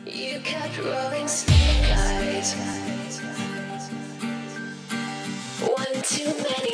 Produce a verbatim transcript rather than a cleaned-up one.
You kept rolling snake eyes. One too many.